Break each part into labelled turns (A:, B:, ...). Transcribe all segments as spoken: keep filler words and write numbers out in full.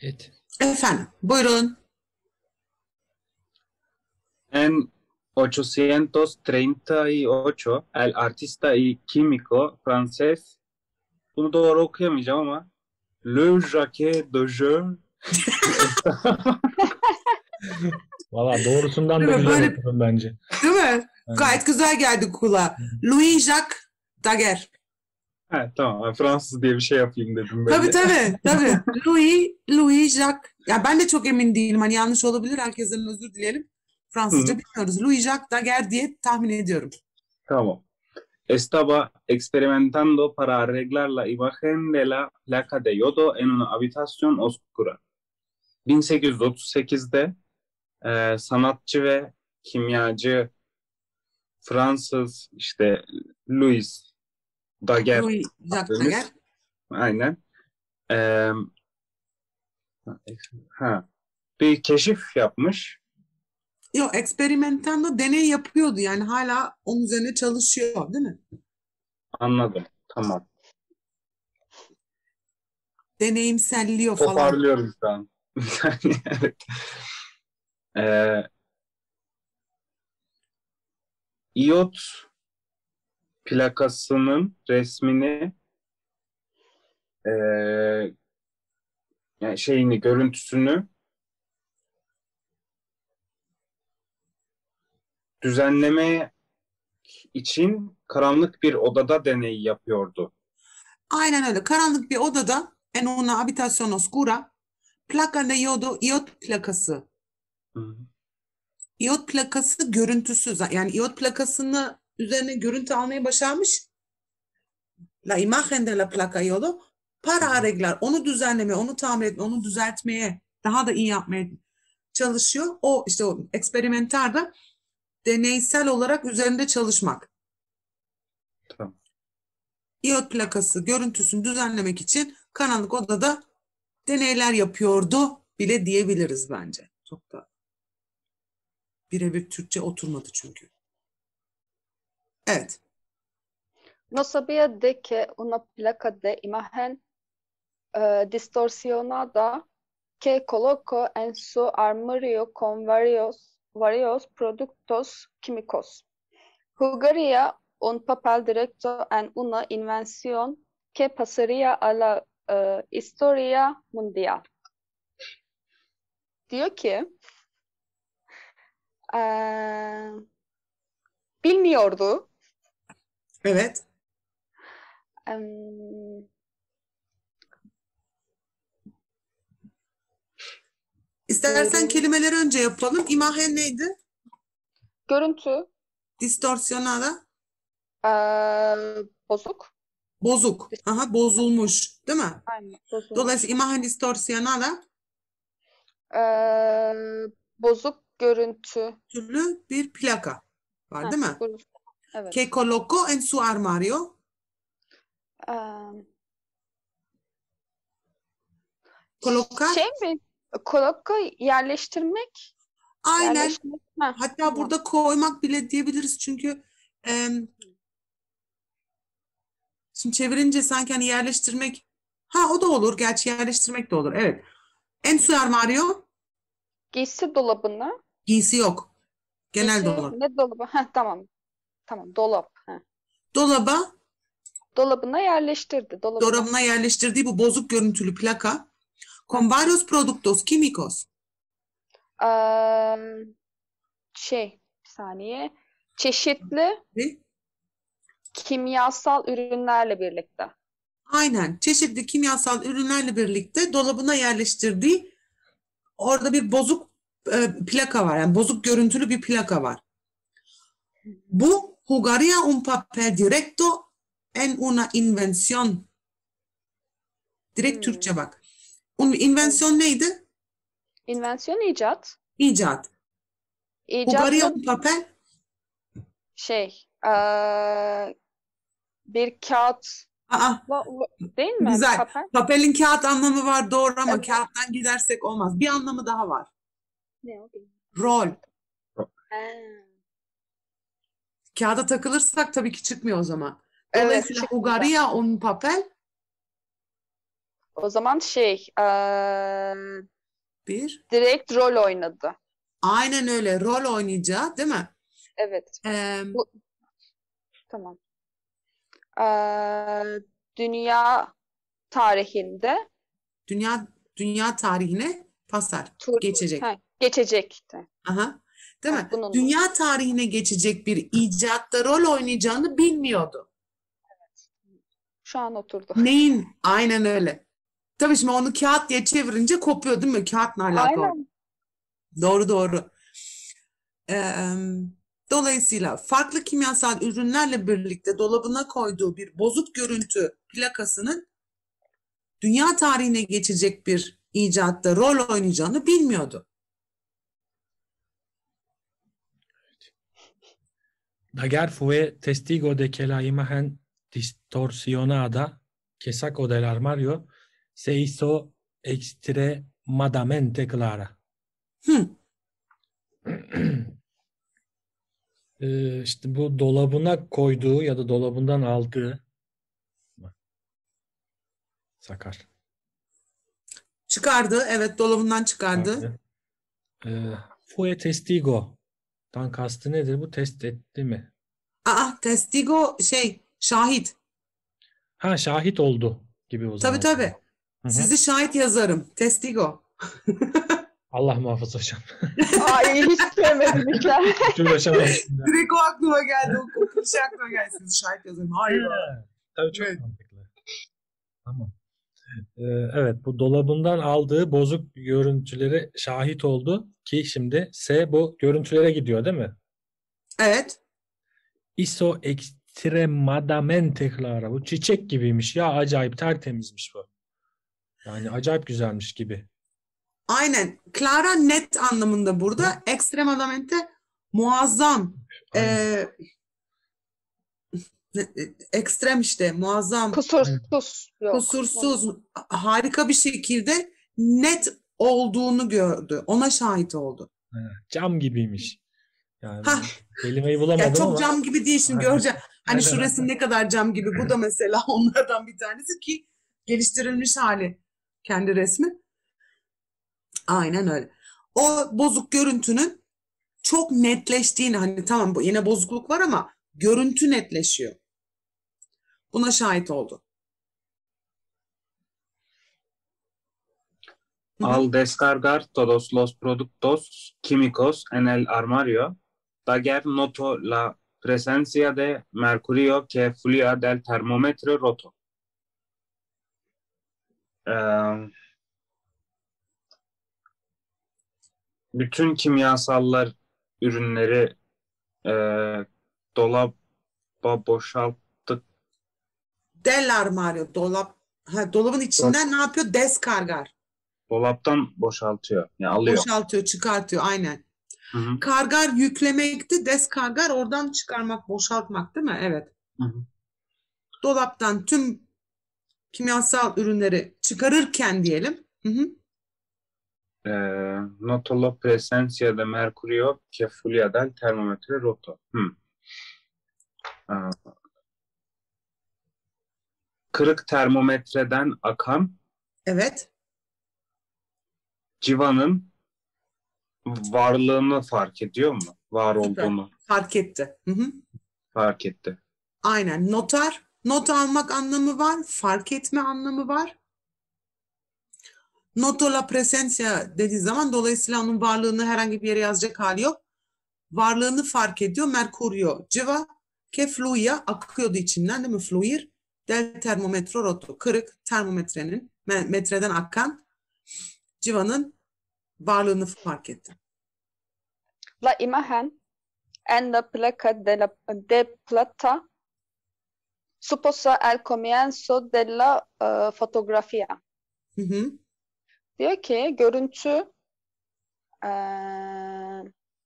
A: Evet.
B: Efendim, buyurun.
C: En ochocientos treinta y ocho, el artista y químico francés, bunu doğru okuyamayacağım ama Le Jacques de Jeu
A: Valla doğrusundan da
B: Değil mi?
A: güzel
B: Böyle,
A: okudum bence.
B: değil mi?
A: Aynen.
B: Gayet güzel geldi kulağa. Louis-Jacques Daguerre.
C: Ha, tamam, Fransız diye bir şey yapayım dedim
B: Tabii
C: böyle.
B: tabii, tabii. Louis, Louis-Jacques. Ya ben de çok emin değilim. Hani yanlış olabilir. Herkesten özür dileyelim. Fransızca
C: Hı,
B: bilmiyoruz. Louis-Jacques Daguerre diye tahmin ediyorum.
C: tamam. Estaba experimentando para arreglar la imagen de la placa de yodo en una habitación oscura. bin sekiz yüz otuz sekizde e, sanatçı ve kimyacı Fransız işte Louis Daguerre
B: Louis-Jacques
C: abimiz,
B: Daguerre.
C: aynen, e, ha, bir keşif yapmış.
B: Yok, experimentando deney yapıyordu. Yani hala onun üzerine çalışıyor, değil mi?
C: Anladım. Tamam.
B: Deneyimselliyor falan.
C: Toparlıyorum şu an. Evet. Ee, iot plakasının resmini, ee, yani şeyini, görüntüsünü düzenleme için karanlık bir odada deney yapıyordu.
B: Aynen öyle. Karanlık bir odada en una habitación oscura placa de yodo iot plakası.
C: Hı.
B: İyot plakası görüntüsü. Yani iyot plakasını üzerine görüntü almayı başarmış. La imagen de la placa yodo para arreglar. Onu düzenlemeye, onu tamir etmeye, onu düzeltmeye, daha da iyi yapmaya çalışıyor. O işte o eksperimentarda deneysel olarak üzerinde çalışmak.
C: Tamam.
B: İyot plakası görüntüsünü düzenlemek için karanlık odada deneyler yapıyordu bile diyebiliriz bence. Çok da birebir Türkçe oturmadı çünkü. Evet.
D: No sabía de que una placa de imagen eh, distorsionada que colocó en su armario con varios, varios productos químicos. Jugaría un papel directo en una invención que pasaría a la eh, historia mundial. Diyor ki, eee, bilmiyordu.
B: Evet.
D: Em,
B: İstersen
D: Görün-
B: kelimeleri önce yapalım. İmahen neydi?
D: görüntü
B: Distorsionada.
D: eee, bozuk.
B: Bozuk. Aha, bozulmuş. Değil mi?
D: Aynen, bozulmuş.
B: Dolayısıyla imagen distorsionada
D: Eee, bozuk görüntü.
B: türlü bir plaka var,
D: Heh,
B: değil mi?
D: buyurun. Evet.
B: Que colocó en su armario.
D: Eee,
B: Colocar.
D: şey mi? Kolokka yerleştirmek.
B: Aynen.
D: Yerleştirmek. Heh,
B: Hatta
D: tamam.
B: burada koymak bile diyebiliriz çünkü em, şimdi çevirince sanki hani yerleştirmek, ha o da olur. Gerçi yerleştirmek de olur. Evet. En su armario
D: Giysi dolabına.
B: giysi yok. Genel
D: Giysi
B: dolap.
D: ne dolabı? Heh, tamam. Tamam, dolap. Heh.
B: Dolaba,
D: Dolabına yerleştirdi. Dolabına.
B: dolabına yerleştirdiği bu bozuk görüntülü plaka con varios productos químicos.
D: Eee, şey, bir saniye. Çeşitli
B: Ve
D: kimyasal ürünlerle birlikte.
B: aynen çeşitli kimyasal ürünlerle birlikte dolabına yerleştirdiği orada bir bozuk e, plaka var. Yani bozuk görüntülü bir plaka var. Bu jugaría un papel directo en una invención. Direkt
D: Hmm.
B: Türkçe bak. Un invención neydi?
D: İnvensiyon icat.
B: İcat.
D: İcat
B: Jugaría
D: da
B: un papel.
D: şey, eee, bir kağıt
B: Aa,
D: değil mi?
B: güzel.
D: Papel.
B: Papelin kağıt anlamı var doğru ama
D: Evet.
B: kağıttan gidersek olmaz. Bir anlamı daha var.
D: Ne o bilmiyorum.
B: Rol.
D: He.
B: Kağıda takılırsak tabii ki çıkmıyor o zaman.
D: Evet,
B: Dolayısıyla
D: çıkmayacak.
B: jugaría un papel
D: O zaman şey eee,
B: Bir.
D: direkt rol oynadı.
B: Aynen öyle. Rol oynayacağı, değil mi?
D: Evet.
B: Ee,
D: Bu tamam. Eee, dünya tarihinde
B: dünya dünya tarihine pasar.
D: tur
B: Geçecek.
D: ha, geçecekti.
B: Aha. Değil
D: Ha,
B: mi?
D: bunun
B: Dünya tarihine geçecek bir icatta rol oynayacağını bilmiyordu.
D: şu an oturdu.
B: Neyin? Aynen öyle. Tabii şimdi onu kağıt diye çevirince kopuyor, değil mi? Kağıtla alakalı.
D: Aynen.
B: Doğru doğru. Ee, dolayısıyla farklı kimyasal ürünlerle birlikte dolabına koyduğu bir bozuk görüntü plakasının dünya tarihine geçecek bir icatta rol oynayacağını bilmiyordu.
A: Daguerre fue testigo de que la imagen distorsionada que sacó del armario se hizo extremadamente clara.
B: Hı,
A: Ee, işte bu dolabına koyduğu ya da dolabından aldığı Sakar.
B: çıkardı. Evet, dolabından çıkardı.
A: Ee, fue testigo'dan kastı nedir? Bu test etti mi?
B: Aa, testigo şey, şahit.
A: Ha, şahit oldu gibi o zaman.
B: Tabii tabii.
A: Hı hı.
B: Sizi şahit yazarım. Testigo.
A: Allah muhafaza hocam.
D: Ay hiç sevmedim işler.
A: Hiç uğraşamamışsın ya.
B: Direkt o aklıma geldi. O, o klişe aklıma geldi. Sizi şahit yazarım. Hayır.
A: Ha, Tabii çok
B: Evet.
A: mantıklı. Tamam. Ee, evet, bu dolabından aldığı bozuk görüntüleri şahit oldu ki şimdi S bu görüntülere gidiyor değil mi?
B: Evet.
A: Hizo extremadamente clara. Bu çiçek gibiymiş ya, acayip tertemizmiş bu. Yani acayip güzelmiş gibi.
B: Aynen. Clara net anlamında burada. Extremadamente muazzam.
A: Aynen.
B: Ee, ne- e, ekstrem işte. Muazzam.
D: Kusursuz yok.
B: Kusursuz. Harika bir şekilde net olduğunu gördü. Ona şahit oldu.
A: Ha, cam gibiymiş. Yani
B: Hah.
A: kelimeyi
B: Ya
A: bulamadım
B: çok
A: ama
B: cam gibi değil, şimdi
A: Aynen.
B: göreceğim. Hani
A: Aynen.
B: şu resim ne kadar cam gibi. Bu da mesela onlardan bir tanesi ki geliştirilmiş hali kendi resmi. Aynen öyle. O bozuk görüntünün çok netleştiğini, hani tamam bu yine bozukluk var ama görüntü netleşiyor. Buna şahit oldu. Hı hı.
C: Al descargar todos los productos químicos en el armario, Daguerre notó la presencia de mercurio que fluía del termómetro roto. Ee, bütün kimyasallar ürünleri e, dolaba boşalttık.
B: Del armario, dolap. Ha, dolabın içinden ne yapıyor? Deskargar.
C: Dolaptan boşaltıyor. Yani alıyor.
B: Boşaltıyor, çıkartıyor. Aynen.
C: Hı hı.
B: Kargar yüklemekti. Deskargar oradan çıkarmak, boşaltmak, değil mi? Evet.
C: Hı hı.
B: Dolaptan tüm kimyasal ürünleri çıkarırken diyelim. Hı hı.
C: Eh, noto la presencia de mercurio que fluía del termómetro roto. Hmm. Aa, kırık termometreden akan
B: Evet.
C: civanın varlığını fark ediyor mu? Var
B: Süper.
C: olduğunu
B: Fark etti. Hı hı.
C: fark etti.
B: Aynen. Notar. Not almak anlamı var. Fark etme anlamı var. Noto la presencia dediği zaman dolayısıyla onun varlığını herhangi bir yere yazacak hali yok. Varlığını fark ediyor. Mercurio. Civa que fluía, akıyordu içinden, değil mi? Fluir del termometro roto. Kırık termometrenin me- metreden akan civanın varlığını fark etti.
D: La imagen en la placa de la de plata suposa el comienzo de la eh, fotografía.
B: Hı hı.
D: Diyor ki görüntü eee,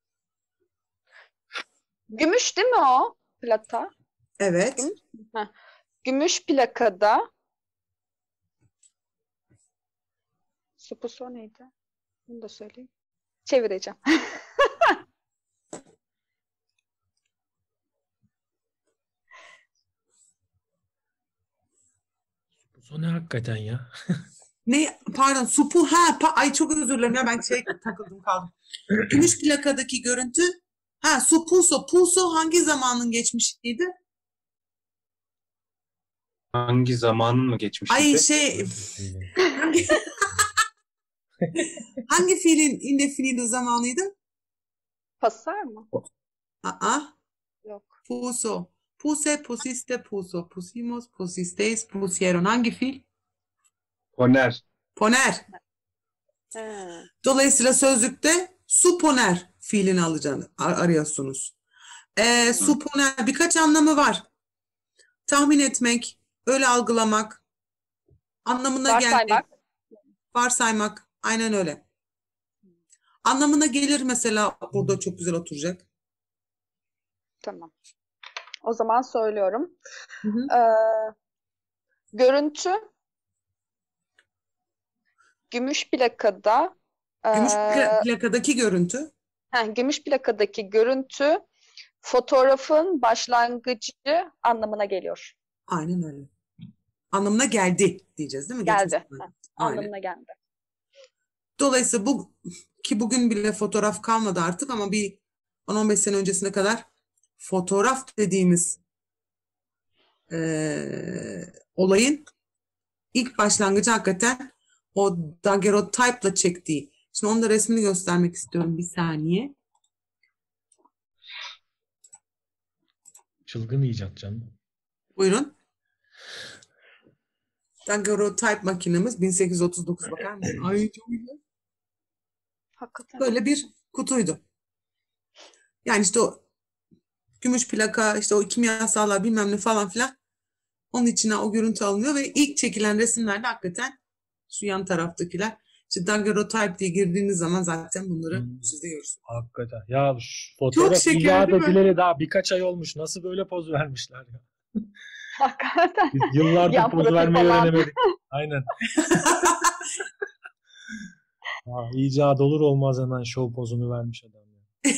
D: gümüş değil mi o plata?
B: Evet.
D: Gümüş. Heh. Gümüş plakada suposo neydi? Bunu da söyleyeyim. Çevireceğim.
A: Bu ne hakikaten ya?
B: Ne? Pardon. Supu. Ha. Pa, ay çok özür dilerim ya. Ben şey takıldım kaldım. Gümüş plakadaki görüntü. Ha. Su Puso. Puso hangi zamanın geçmişiydi?
C: Hangi zamanın mı
B: Ay
C: geçmişiydi?
B: şey. Hangi, hangi fiilin indefinido zamanıydı?
D: Pasar mı?
B: Aa.
D: Yok.
B: Puso. Puse, pusiste, puso. Pusimos, pusisteis, pusieron. Hangi fiil?
C: Poner.
B: Poner.
D: He.
B: Dolayısıyla sözlükte suponer fiilini alacağını ar- arıyorsunuz. Ee, suponer birkaç anlamı var. Tahmin etmek, öyle algılamak, anlamına gelmek,
D: Varsaymak.
B: varsaymak. Aynen öyle. Anlamına gelir mesela burada çok güzel oturacak.
D: Tamam. O zaman söylüyorum.
B: Hı hı.
D: Ee, görüntü gümüş plakada
B: Gümüş
D: ee,
B: pla- plakadaki görüntü.
D: heh, gümüş plakadaki görüntü fotoğrafın başlangıcı anlamına geliyor.
B: Aynen öyle. Anlamına geldi diyeceğiz değil mi?
D: Geldi.
B: Geçmiş zaman.
D: Heh,
B: Aynen.
D: anlamına geldi.
B: Dolayısıyla bu ki bugün bile fotoğraf kalmadı artık ama bir on on beş sene öncesine kadar fotoğraf dediğimiz eee, olayın ilk başlangıcı hakikaten o daguerreotype'la çektiği. Şimdi onun da resmini göstermek istiyorum bir saniye.
A: Çılgın icat canım.
B: Buyurun. Daguerreotype makinemiz bin sekiz yüz otuz dokuz bakar mısın? Ay çok güzel.
D: Hakikaten.
B: Böyle bir kutuydu. Yani işte o gümüş plaka, işte o kimyasallar bilmem ne falan filan. Onun içine o görüntü alınıyor ve ilk çekilen resimlerde hakikaten şu yan taraftakiler. İşte daguerreotype diye girdiğiniz zaman zaten bunları
A: Hmm.
B: siz de görürsünüz.
A: Hakikaten. Ya şu fotoğraf
B: şeker
A: icat
B: değil mi?
A: edileli daha birkaç ay olmuş. Nasıl böyle poz vermişler ya?
D: Hakikaten.
A: Biz yıllardır
D: Yan
A: poz
D: profil
A: vermeyi
D: falan.
A: öğrenemedik. Aynen. Ha, icat olur olmaz hemen şov pozunu vermiş adam ya.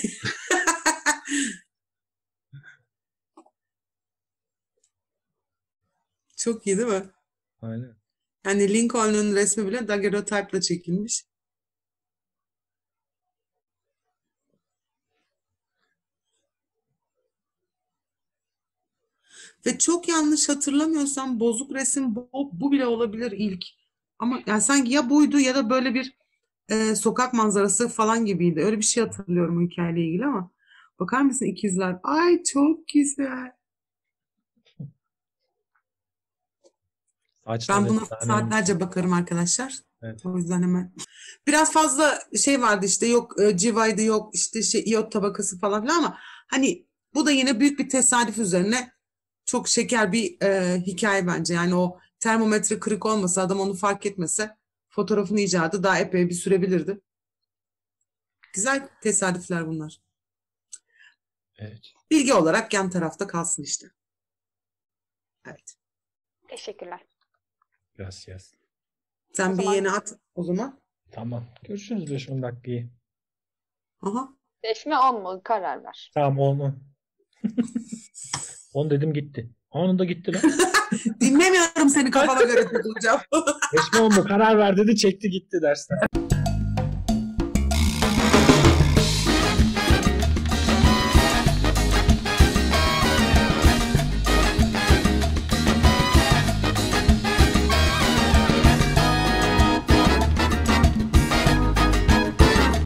B: Çok iyi değil mi?
A: Aynen.
B: Yani Lincoln'un resmi bile daguerreotype'la çekilmiş. Ve çok yanlış hatırlamıyorsam bozuk resim bu, bu bile olabilir ilk. Ama yani sanki ya buydu ya da böyle bir e, sokak manzarası falan gibiydi. Öyle bir şey hatırlıyorum o hikayeyle ilgili ama. Bakar mısın ikizler? Ay çok güzel.
A: Saçlar
B: Ben buna
A: efsane
B: saatlerce
A: olmuş.
B: bakarım arkadaşlar.
A: Evet.
B: O yüzden hemen. Biraz fazla şey vardı işte yok e, civaydı yok işte şey iyot tabakası falan filan ama hani bu da yine büyük bir tesadüf üzerine çok şeker bir e, hikaye bence. Yani o termometre kırık olmasa adam onu fark etmese fotoğrafın icadı daha epey bir sürebilirdi. Güzel tesadüfler bunlar.
A: Evet.
B: Bilgi olarak yan tarafta kalsın işte. Evet.
D: Teşekkürler.
A: Gracias.
B: Sen
D: O
B: bir
D: zaman-
B: yeni at o zaman.
A: Tamam. Görüşürüz beş on dakikayı.
B: Aha.
D: Beş mi on mu? Karar ver.
A: Tamam on. on dedim gitti. Anında gitti lan.
B: Dinlemiyorum seni kafana göre tutulacağım.
A: beş mi on mu? Karar ver dedi çekti gitti dersten.